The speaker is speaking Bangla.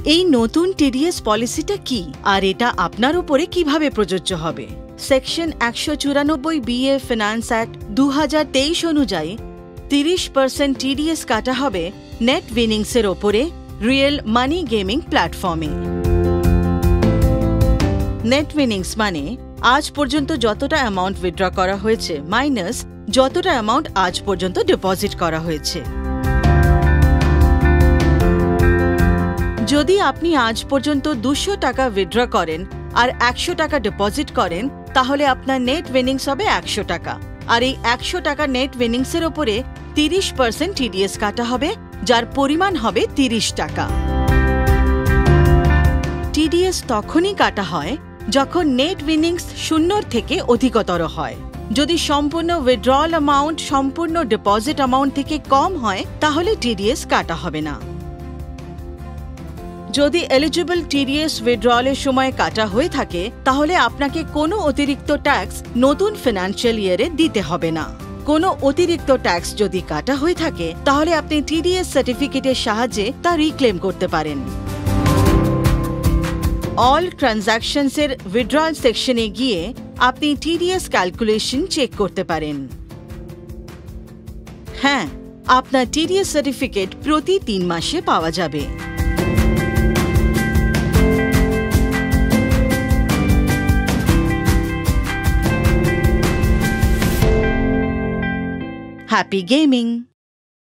এই নতুন টিডিএস পলিসিটা কি আর এটা আপনার উপরে কিভাবে প্রযোজ্য হবে? সেকশন 194 ফিনান্স অ্যাক্ট 2023 অনুযায়ী 30% টিডিএস কাটা হবে নেট উইনিংসের ওপরে রিয়েল মানি গেমিং প্ল্যাটফর্মে। নেট উইনিংস মানে আজ পর্যন্ত যতটা অ্যামাউন্ট উইথড্র করা হয়েছে মাইনাস যতটা অ্যামাউন্ট আজ পর্যন্ত ডিপোজিট করা হয়েছে। যদি আপনি আজ পর্যন্ত 200 টাকা উইথড্র করেন আর 100 টাকা ডিপোজিট করেন তাহলে আপনার নেট উইনিংস হবে 100 টাকা, আর এই 100 টাকা নেট উইনিংসের ওপরে 30% টিডিএস কাটা হবে, যার পরিমাণ হবে 30 টাকা। টিডিএস তখনই কাটা হয় যখন নেট উইনিংস 0 থেকে অধিকতর হয়। যদি সম্পূর্ণ উইথড্রল অ্যামাউন্ট সম্পূর্ণ ডিপোজিট অ্যামাউন্ট থেকে কম হয় তাহলে টিডিএস কাটা হবে না। যদি এলিজিবল টিডিএস উইথড্রলের সময় কাটা হয়ে থাকে তাহলে আপনাকে কোনো অতিরিক্ত ট্যাক্স নতুন ফিনান্সিয়াল ইয়ারে দিতে হবে না। কোনো অতিরিক্ত ট্যাক্স যদি কাটা হয়ে থাকে তাহলে আপনি টিডিএস সার্টিফিকেটের সাহায্যে তা রিক্লেম করতে পারেন। অল ট্রানজ্যাকশনসের উইথড্রল সেকশনে গিয়ে আপনি টিডিএস ক্যালকুলেশন চেক করতে পারেন। হ্যাঁ, আপনার টিডিএস সার্টিফিকেট প্রতি 3 মাসে পাওয়া যাবে। Happy gaming!